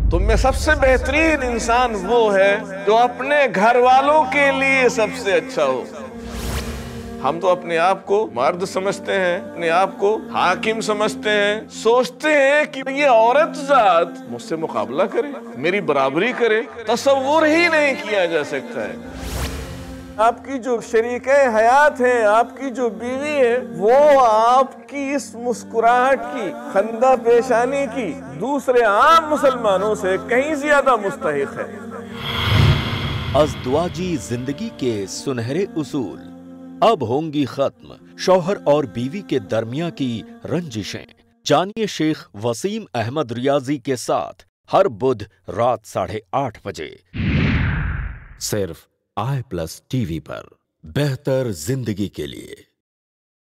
तुम में सबसे बेहतरीन इंसान वो है जो अपने घर वालों के लिए सबसे अच्छा हो। हम तो अपने आप को मर्द समझते हैं, अपने आप को हाकिम समझते हैं, सोचते हैं कि ये औरत जात मुझसे मुकाबला करे, मेरी बराबरी करे। तसव्वुर ही नहीं किया जा सकता है। आपकी जो शरीके हयात है, आपकी जो बीवी है, वो आपकी इस मुस्कुराहट की, खंदा पेशानी की दूसरे आम मुसलमानों से कहीं ज्यादा मुस्तहिक है। अज़दवाजी जिंदगी के सुनहरे उसूल अब होंगी खत्म। शौहर और बीवी के दरमियां की रंजिशें। जानिए शेख वसीम अहमद रियाजी के साथ हर बुध रात 8:30 बजे सिर्फ i+ TV पर। बेहतर जिंदगी के लिए।